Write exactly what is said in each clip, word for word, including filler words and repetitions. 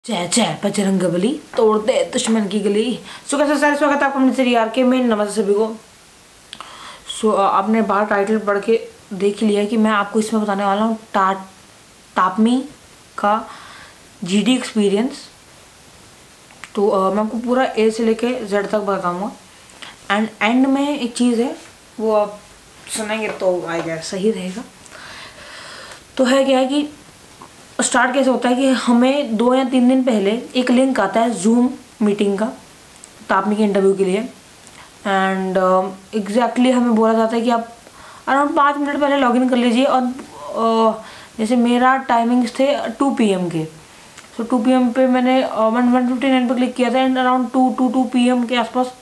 जय जय बजरंगबली, तोड़ दे दुश्मन की गली। सो कैसे सारे स्वागत है आपका अपने सीरीज आर के में। नमस्ते सभी को। सो आपने बाहर टाइटल पढ़ के देख लिया है कि मैं आपको इसमें बताने वाला हूँ टा टापमी का जीडी एक्सपीरियंस। तो uh, मैं आपको पूरा ए से लेके जेड तक बताऊँगा एंड एंड में एक चीज़ है वो आप सुनेंगे तो आई गेस सही रहेगा। तो है क्या है कि स्टार्ट कैसे होता है कि हमें दो या तीन दिन पहले एक लिंक आता है जूम मीटिंग का तापमी के इंटरव्यू के लिए एंड एग्जैक्टली uh, हमें बोला जाता है कि आप अराउंड पाँच मिनट पहले लॉगिन कर लीजिए। और uh, जैसे मेरा टाइमिंग्स थे टू पी एम के, सो टू पी एम पे मैंने वन वन फिफ्टी नाइन पर क्लिक किया था and around two two two P M के आसपास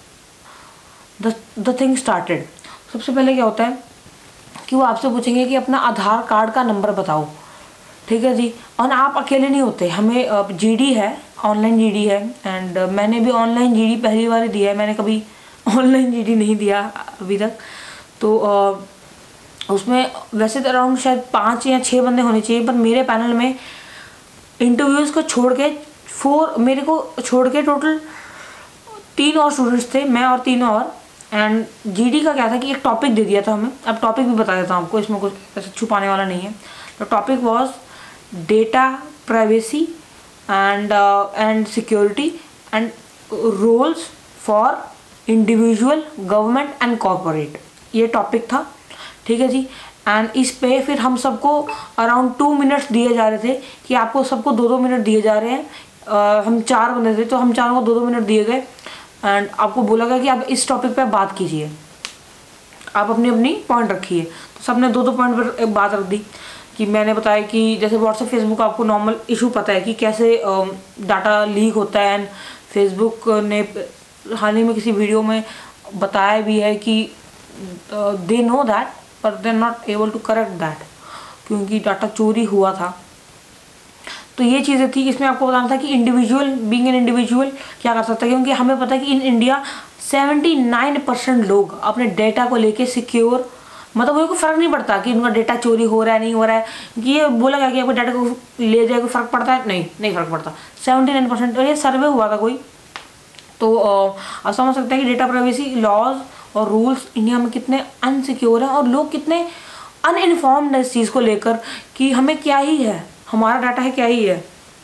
द थिंग स्टार्टेड। सबसे पहले क्या होता है कि वो आपसे पूछेंगे कि अपना आधार कार्ड का नंबर बताओ, ठीक है जी। और आप अकेले नहीं होते, हमें जीडी है, ऑनलाइन जीडी है एंड मैंने भी ऑनलाइन जीडी पहली बार ही दिया है, मैंने कभी ऑनलाइन जीडी नहीं दिया अभी तक। तो uh, उसमें वैसे तो अराउंड शायद पाँच या छः बंदे होने चाहिए, पर मेरे पैनल में इंटरव्यूज़ को छोड़ के फोर मेरे को छोड़ के टोटल तीन और स्टूडेंट्स थे, मैं और तीन और। एंड जीडी का क्या था कि एक टॉपिक दे दिया था हमें। अब टॉपिक भी बता देता हूँ आपको, इसमें कुछ ऐसे छुपाने वाला नहीं है। तो topic was data privacy and and security and roles for individual government and corporate, ये टॉपिक था, ठीक है जी। एंड इस पे फिर हम सबको अराउंड टू मिनट्स दिए जा रहे थे कि आपको सबको दो दो मिनट दिए जा रहे हैं। uh, हम चार बंदे थे तो हम चारों को दो दो मिनट दिए गए एंड आपको बोला गया कि आप इस टॉपिक पे बात कीजिए, आप अपनी अपनी पॉइंट रखिए। तो सबने दो दो पॉइंट पर एक बात रख दी कि मैंने बताया कि जैसे व्हाट्सएप फेसबुक आपको नॉर्मल इशू पता है कि कैसे डाटा लीक होता है एंड फेसबुक ने हाल ही में किसी वीडियो में बताया भी है कि दे नो दैट पर they are not able to correct that क्योंकि डाटा चोरी हुआ था। तो ये चीज़ें थी, इसमें आपको बताना था कि इंडिविजुअल बीइंग एन इंडिविजुअल क्या कर सकता है, क्योंकि हमें पता है कि in India seventy nine percent लोग अपने डेटा को लेके सिक्योर, मतलब उनको फ़र्क नहीं पड़ता कि उनका डेटा चोरी हो रहा है नहीं हो रहा है, कि ये बोला गया कि आपको डाटा को ले जाए कोई फ़र्क पड़ता है, नहीं नहीं फ़र्क पड़ता। सेवेंटी नाइन परसेंट और ये सर्वे हुआ था कोई। तो आप समझ सकते हैं कि डेटा प्राइवेसी लॉज और रूल्स इंडिया में कितने अनसिक्योर हैं और लोग कितने अनइन्फॉर्म्ड है इस चीज़ को लेकर कि हमें क्या ही है, हमारा डाटा है क्या ही है।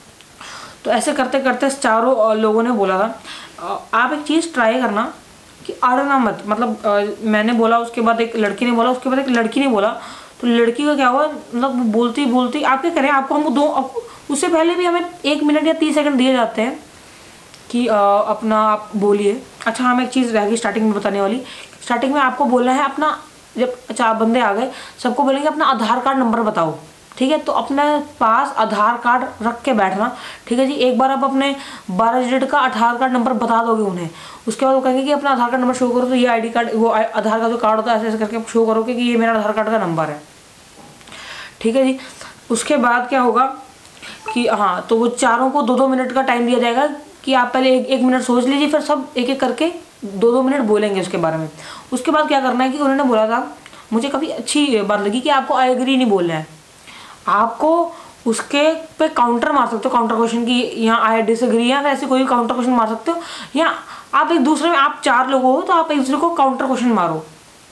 तो ऐसे करते करते चारों लोगों ने बोला था आप एक चीज़ ट्राई करना कि अड़ना मत, मतलब आ, मैंने बोला, उसके बाद एक लड़की ने बोला, उसके बाद एक लड़की ने बोला। तो लड़की का क्या हुआ, मतलब बोलती बोलती आप क्या करें, आपको हम दो आप, उससे पहले भी हमें एक मिनट या तीस सेकंड दिए जाते हैं कि आ, अपना आप बोलिए। अच्छा हाँ, मैं एक चीज़ रह गई स्टार्टिंग में बताने वाली। स्टार्टिंग में आपको बोलना है अपना, जब चार बंदे आ गए सबको बोलेंगे अपना आधार कार्ड नंबर बताओ, ठीक है। तो अपने पास आधार कार्ड रख के बैठना, ठीक है जी। एक बार आप अपने बारह डिजिट का आधार कार्ड नंबर बता दोगे उन्हें, उसके बाद वो कहेंगे कि अपना आधार कार्ड नंबर शो करो। तो ये आईडी कार्ड, वो आधार का जो कार्ड होता है ऐसे ऐसे करके आप शो करोगे कि ये मेरा आधार कार्ड का नंबर है, ठीक है जी। उसके बाद क्या होगा कि हाँ, तो वो चारों को दो दो मिनट का टाइम दिया जाएगा कि आप पहले एक एक मिनट सोच लीजिए, फिर सब एक एक करके दो दो मिनट बोलेंगे उसके बारे में। उसके बाद क्या करना है कि उन्होंने बोला था, मुझे काफ़ी अच्छी बात लगी कि आपको आई एग्री नहीं बोलना है, आपको उसके पे काउंटर मार सकते हो, काउंटर क्वेश्चन की, यहाँ आई डिसएग्री या ऐसे कोई भी काउंटर क्वेश्चन मार सकते हो, या आप एक दूसरे में, आप चार लोग हो तो आप एक दूसरे को काउंटर क्वेश्चन मारो।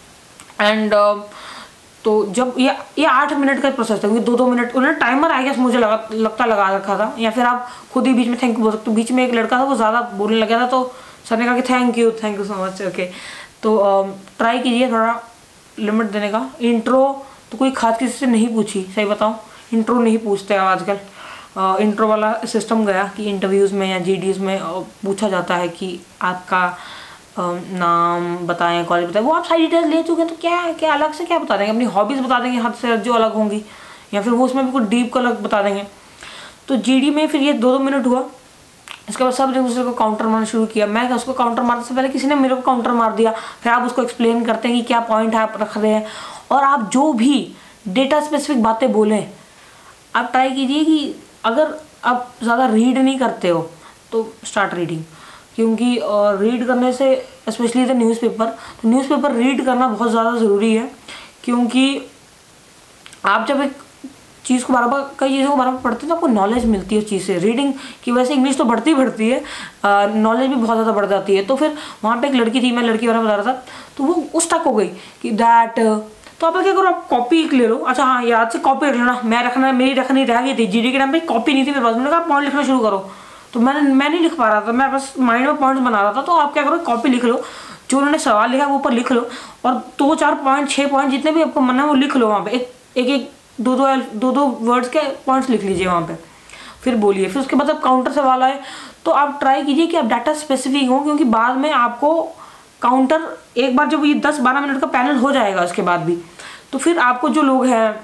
एंड uh, तो जब ये ये आठ मिनट का प्रोसेस था, क्योंकि दो दो मिनट उन्होंने टाइमर आई गेस मुझे लगा लगता लगा रखा था, या फिर आप खुद ही बीच में थैंक यू बोल सकते हो। बीच में एक लड़का था वो ज़्यादा बोलने लगा था तो सर ने कहा कि thank you thank you so much, okay. तो ट्राई uh, कीजिए थोड़ा लिमिट देने का। इंट्रो तो कोई खास किसी से नहीं पूछी, सही बताऊँ, इंट्रो नहीं पूछते हैं आजकल। इंट्रो वाला सिस्टम गया कि इंटरव्यूज़ में या जीडीज़ में पूछा जाता है कि आपका आ, नाम बताएं, कॉलेज बताएं, वो आप सारी डिटेल्स ले चुके हैं तो क्या क्या अलग से क्या बता देंगे, अपनी हॉबीज़ बता देंगे हद से जो अलग होंगी, या फिर वो उसमें भी कुछ डीप का अलग बता देंगे। तो जीडी में फिर ये दो दो मिनट हुआ। इसके बाद सब ने दूसरे को काउंटर मारना शुरू किया। मैं उसको काउंटर मारने से पहले किसी ने मेरे को काउंटर मार दिया, फिर आप उसको एक्सप्लेन करते हैं कि क्या पॉइंट आप रख रहे हैं, और आप जो भी डेटा स्पेसिफिक बातें बोलें आप ट्राई कीजिए कि अगर आप ज़्यादा रीड नहीं करते हो तो स्टार्ट रीडिंग, क्योंकि रीड करने से स्पेशली द न्यूज़पेपर, तो न्यूज़पेपर रीड करना बहुत ज़्यादा ज़रूरी है। क्योंकि आप जब एक चीज़ को बराबर कई चीज़ों को बराबर पढ़ते हैं तो आपको नॉलेज मिलती है उस चीज़ से। रीडिंग की वजह से इंग्लिश तो बढ़ती बढ़ती है, नॉलेज भी बहुत ज़्यादा बढ़ जाती है। तो फिर वहाँ पे एक लड़की थी, मैं लड़की बारे बता रहा था, तो वो उस तक हो गई कि दैट, तो आप क्या करो, आप कॉपी ले लो। अच्छा हाँ, याद से कॉपी रख लेना। मैं रखना मेरी रखनी रह गई थी, जीडी के टाइम पे कॉपी नहीं थी मेरे पास। मैंने कहा पॉइंट लिखना शुरू करो, तो मैंने मैं नहीं लिख पा रहा था, मैं बस माइंड में पॉइंट्स बना रहा था। तो आप क्या करो, कॉपी लिख लो, जो उन्होंने सवाल लिखा वो ऊपर लिख लो, और दो चार पॉइंट छः पॉइंट जितने भी आपको मन है वो लिख लो वहाँ पे। एक एक, एक दो दो दो दो वर्ड्स के पॉइंट्स लिख लीजिए वहाँ पे, फिर बोलिए। फिर उसके बाद अब काउंटर सवाल आए तो आप ट्राई कीजिए कि आप डाटा स्पेसिफिक हो, क्योंकि बाद में आपको काउंटर एक बार जब ये दस बारह मिनट का पैनल हो जाएगा उसके बाद भी, तो फिर आपको जो लोग हैं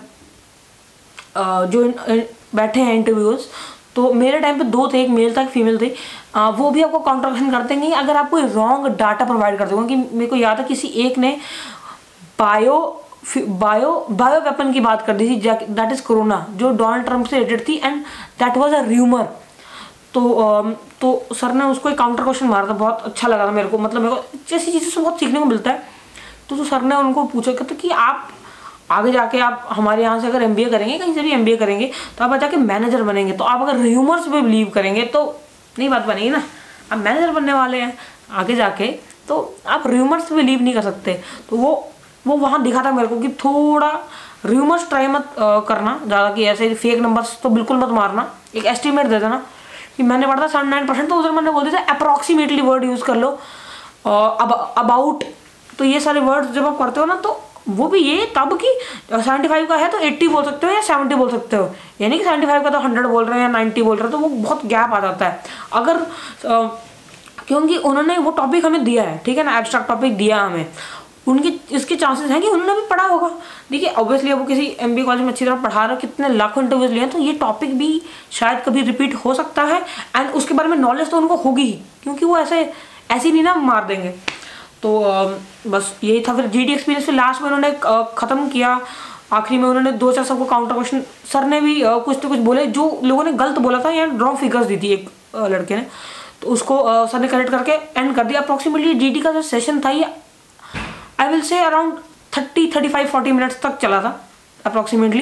जो बैठे हैं इंटरव्यूज़, तो मेरे टाइम पे दो थे, एक मेल था एक फीमेल थे, आ, वो भी आपको काउंटर क्वेश्चन करते हैं अगर आप कोई रॉन्ग डाटा प्रोवाइड करते हो। कि मेरे को याद है किसी एक ने बायो बायो बायो वेपन की बात कर दी थी, दैट इज़ कोरोना, जो डोनाल्ड ट्रंप से रिलेटेड थी, and that was a rumour. तो आ, तो सर ने उसको एक काउंटर क्वेश्चन मारा था, बहुत अच्छा लगा था मेरे को। मतलब मेरे को जैसी चीज़ों से बहुत सीखने को मिलता है। तो, तो सर ने उनको पूछा कहते कि आप आगे जाके आप हमारे यहाँ से अगर एमबीए करेंगे, कहीं से भी एमबीए करेंगे, तो आप जाके मैनेजर बनेंगे। तो आप अगर र्यूमर्स पे बिलीव करेंगे तो नहीं बात बनेगी ना। आप मैनेजर बनने वाले हैं आगे जाके, तो आप र्यूमर्स पे बिलीव नहीं कर सकते। तो वो वो वहाँ दिखा था मेरे को कि थोड़ा र्यूमर्स ट्राई मत आ, करना ज़्यादा, कि ऐसे फेक नंबर्स तो बिल्कुल मत मारना। एक एस्टिमेट दे देना कि मैंने पढ़ा था सेवेंटी नाइन परसेंट, तो उधर मैंने बोल दिया था अप्रॉक्सीमेटली वर्ड यूज़ कर लो। अब अबाउट, तो ये सारे वर्ड्स जब आप करते हो ना, तो वो भी ये तब कि सेवेंटी फाइव का है तो एट्टी बोल सकते हो या सेवेंटी बोल सकते हो, यानी कि सेवेंटी फाइव का तो हंड्रेड बोल रहे हैं या नाइन्टी बोल रहे हैं, तो वो बहुत गैप आ जाता है। अगर आ, क्योंकि उन्होंने वो टॉपिक हमें दिया है, ठीक है ना, एब्स्ट्रैक्ट टॉपिक दिया हमें, उनके इसके चांसेस हैं कि उन्होंने भी पढ़ा होगा। देखिए ऑब्वियसली वो किसी एमबीए कॉलेज में अच्छी तरह पढ़ा रहे हो, कितने लाखों इंटरव्यूज लिए हैं, तो ये टॉपिक भी शायद कभी रिपीट हो सकता है, एंड उसके बारे में नॉलेज तो उनको होगी ही, क्योंकि वो ऐसे ऐसे नहीं ना मार देंगे। तो बस यही था। फिर जीडी एक्सपीरियंस फिर लास्ट में उन्होंने ख़त्म किया, आखिरी में उन्होंने दो चार सबको काउंटर क्वेश्चन, सर ने भी कुछ तो कुछ बोले, जो लोगों ने गलत बोला था या रॉन्ग फिगर्स दी थी एक लड़के ने, तो उसको सर ने करेक्ट करके एंड कर दिया। अप्रॉक्सीमेटली जीडी का जो सेशन था ये I will say around thirty thirty five forty minutes तक चला था अप्रॉक्सीमेटली।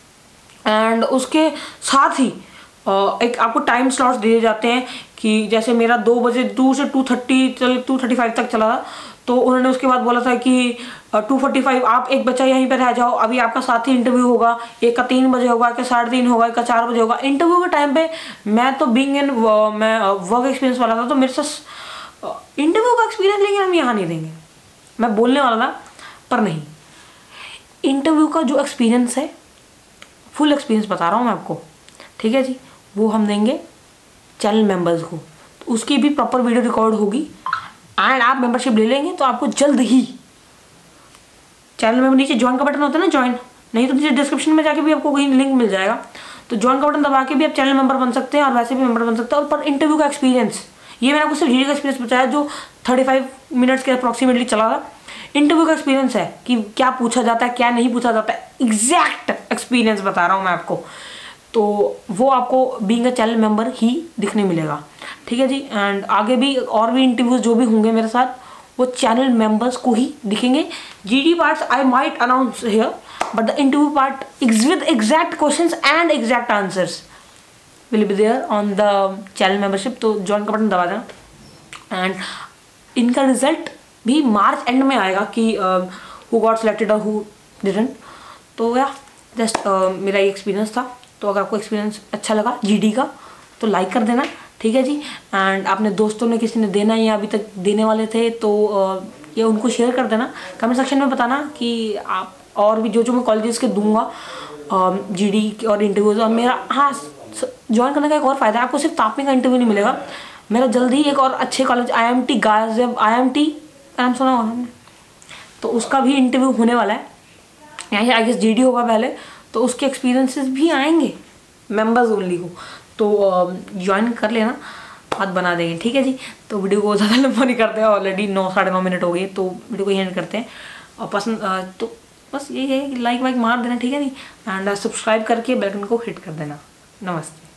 एंड उसके साथ ही एक आपको टाइम स्लॉट्स दिए जाते हैं कि जैसे मेरा दो बजे टू से टू थर्टी चल टू थर्टी फाइव तक चला था, तो उन्होंने उसके बाद बोला था कि टू फोर्टी फाइव आप एक बच्चा यहीं पर रह जाओ, अभी आपका साथ ही इंटरव्यू होगा, एक का तीन बजे होगा, एक का साढ़े तीन होगा, एक का चार बजे होगा। इंटरव्यू के टाइम पे मैं तो बीइंग इन मैं वर्क एक्सपीरियंस वाला था, तो मेरे साथ इंटरव्यू का एक्सपीरियंस लेकिन हम यहाँ नहीं देंगे, मैं बोलने वाला था पर नहीं। इंटरव्यू का जो एक्सपीरियंस है, फुल एक्सपीरियंस बता रहा हूँ मैं आपको, ठीक है जी, वो हम देंगे चैनल मेंबर्स को। तो उसकी भी प्रॉपर वीडियो रिकॉर्ड होगी, एंड आप मेंबरशिप ले लेंगे तो आपको जल्द ही चैनल में नीचे ज्वाइन का बटन होता है ना, ज्वाइन, नहीं तो नीचे डिस्क्रिप्शन में जाके भी आपको कहीं लिंक मिल जाएगा, तो ज्वाइन का बटन दबा के भी आप चैनल मेंबर बन सकते हैं और वैसे भी मेंबर बन सकते हैं। और पर इंटरव्यू का एक्सपीरियंस, ये मैंने आपको सिर्फ जीडी का एक्सपीरियंस बताया जो थर्टी फाइव मिनट्स के अप्रॉक्सीमेटली चला था। इंटरव्यू का एक्सपीरियंस है कि क्या पूछा जाता है क्या नहीं पूछा जाता है, एग्जैक्ट एक्सपीरियंस बता रहा हूँ मैं आपको, तो वो आपको बीइंग अ चैनल मेंबर ही दिखने मिलेगा, ठीक है जी। एंड आगे भी और भी इंटरव्यूज जो भी होंगे मेरे साथ, वो चैनल मेंबर्स को ही दिखेंगे। GD parts I might announce here, but the interview part with exact questions and exact answers will be there on the channel membership. तो ज्वाइन का बटन दबा देना। एंड इनका रिजल्ट भी मार्च एंड में आएगा कि हु गॉट सिलेक्टेड और हु डिडंट। तो या जस्ट मेरा ये एक्सपीरियंस था। तो अगर आपको एक्सपीरियंस अच्छा लगा जीडी का तो लाइक कर देना, ठीक है जी। एंड अपने दोस्तों ने किसी ने देना या अभी तक देने वाले थे तो ये उनको शेयर कर देना, कमेंट सेक्शन में बताना कि आप और भी जो जो मैं कॉलेजेस के दूंगा जीडी और इंटरव्यूज। और मेरा हाँ ज्वाइन करने का एक और फ़ायदा है, आपको सिर्फ तापने का इंटरव्यू नहीं मिलेगा, मेरा जल्दी ही एक और अच्छे college I M T Ghaziabad I M T नाम सुना होगा हमने, तो उसका भी इंटरव्यू होने वाला है। यहाँ से आई गेस जीडी होगा पहले, तो उसके एक्सपीरियंसेस भी आएंगे मेंबर्स ओनली को, तो ज्वाइन कर लेना, बात बना देंगे, ठीक है जी। तो वीडियो को ज़्यादा लंबा नहीं करते हैं, ऑलरेडी नौ साढ़े नौ मिनट हो गए, तो वीडियो को एंड करते हैं। और पसंद तो बस यही है कि लाइक वाइक मार देना, ठीक है जी। एंड सब्सक्राइब करके बेल आइकन को हिट कर देना। नमस्ते।